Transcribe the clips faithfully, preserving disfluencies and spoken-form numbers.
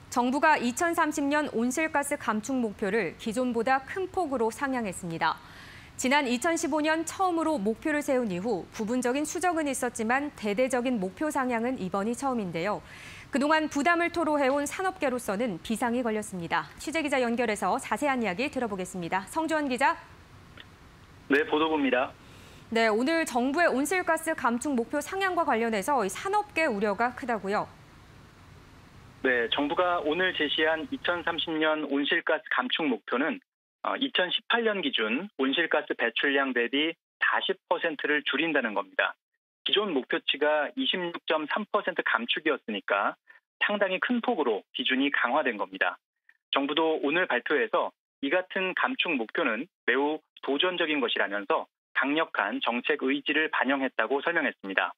정부가 이천삼십 년 온실가스 감축 목표를 기존보다 큰 폭으로 상향했습니다. 지난 이천십오 년 처음으로 목표를 세운 이후 부분적인 수정은 있었지만 대대적인 목표 상향은 이번이 처음인데요. 그동안 부담을 토로해온 산업계로서는 비상이 걸렸습니다. 취재기자 연결해서 자세한 이야기 들어보겠습니다. 성주원 기자. 네, 보도부입니다. 네, 오늘 정부의 온실가스 감축 목표 상향과 관련해서 산업계 우려가 크다고요. 네, 정부가 오늘 제시한 이천삼십 년 온실가스 감축 목표는 이천십팔 년 기준 온실가스 배출량 대비 사십 퍼센트를 줄인다는 겁니다. 기존 목표치가 이십육 점 삼 퍼센트 감축이었으니까 상당히 큰 폭으로 기준이 강화된 겁니다. 정부도 오늘 발표에서 이 같은 감축 목표는 매우 도전적인 것이라면서 강력한 정책 의지를 반영했다고 설명했습니다.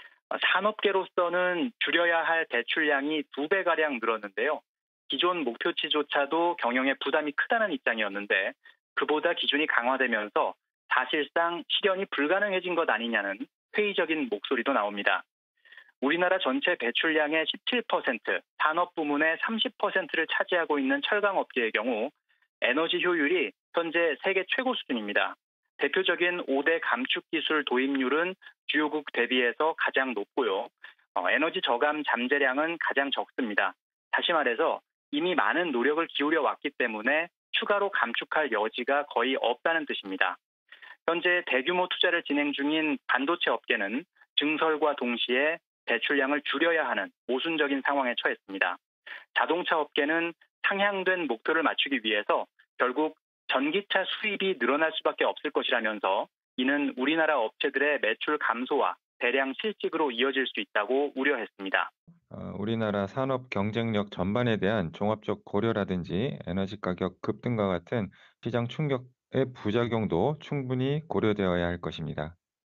산업계로서는 줄여야 할 배출량이 두 배가량 늘었는데요. 기존 목표치조차도 경영에 부담이 크다는 입장이었는데 그보다 기준이 강화되면서 사실상 실현이 불가능해진 것 아니냐는 회의적인 목소리도 나옵니다. 우리나라 전체 배출량의 십칠 퍼센트, 산업 부문의 삼십 퍼센트를 차지하고 있는 철강업계의 경우 에너지 효율이 현재 세계 최고 수준입니다. 대표적인 오 대 감축 기술 도입률은 주요국 대비해서 가장 높고요. 어, 에너지 저감 잠재량은 가장 적습니다. 다시 말해서 이미 많은 노력을 기울여 왔기 때문에 추가로 감축할 여지가 거의 없다는 뜻입니다. 현재 대규모 투자를 진행 중인 반도체 업계는 증설과 동시에 배출량을 줄여야 하는 모순적인 상황에 처했습니다. 자동차 업계는 상향된 목표를 맞추기 위해서 결국 전기차 수입이 늘어날 수밖에 없을 것이라면서 이는 우리나라 업체들의 매출 감소와 대량 실직으로 이어질 수 있다고 우려했습니다. 어, 우리나라 산업 경쟁력 전반에 대한 종합적 고려라든지 에너지 가격 급등과 같은 시장 충격의 부작용도 충분히 고려되어야 할 것입니다.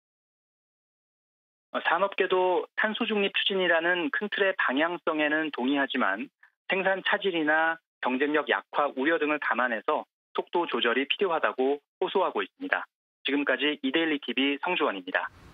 산업계도 탄소 중립 추진이라는 큰 틀의 방향성에는 동의하지만 생산 차질이나 경쟁력 약화 우려 등을 감안해서 속도 조절이 필요하다고 호소하고 있습니다. 지금까지 이데일리 티비 성주원입니다.